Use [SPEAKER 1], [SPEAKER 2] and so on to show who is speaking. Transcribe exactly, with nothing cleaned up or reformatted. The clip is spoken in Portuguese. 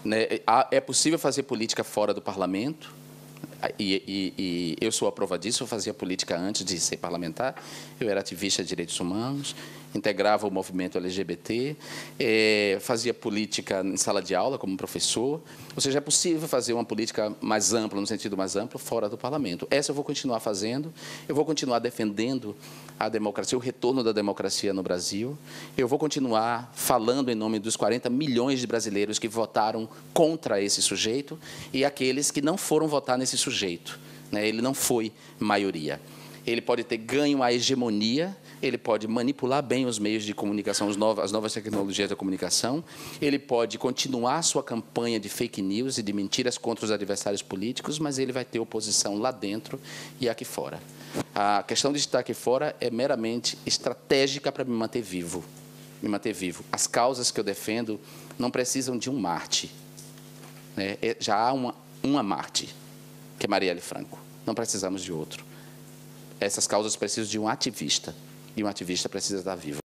[SPEAKER 1] né, é possível fazer política fora do parlamento, e, e, e eu sou a prova disso. Eu fazia política antes de ser parlamentar, eu era ativista de direitos humanos, integrava o movimento L G B T, é, fazia política em sala de aula como professor, ou seja, é possível fazer uma política mais ampla, no sentido mais amplo, fora do parlamento. Essa eu vou continuar fazendo, eu vou continuar defendendo a democracia, o retorno da democracia no Brasil, eu vou continuar falando em nome dos quarenta milhões de brasileiros que votaram contra esse sujeito e aqueles que não foram votar nesse sujeito, né? Ele não foi maioria. Ele pode ter ganho a hegemonia, ele pode manipular bem os meios de comunicação, as novas, as novas tecnologias da comunicação, ele pode continuar sua campanha de fake news e de mentiras contra os adversários políticos, mas ele vai ter oposição lá dentro e aqui fora. A questão de estar aqui fora é meramente estratégica para me manter vivo. Me manter vivo. As causas que eu defendo não precisam de um Marte, né? Já há uma, uma Marte, que é Marielle Franco. Não precisamos de outro. Essas causas precisam de um ativista, e um ativista precisa estar vivo.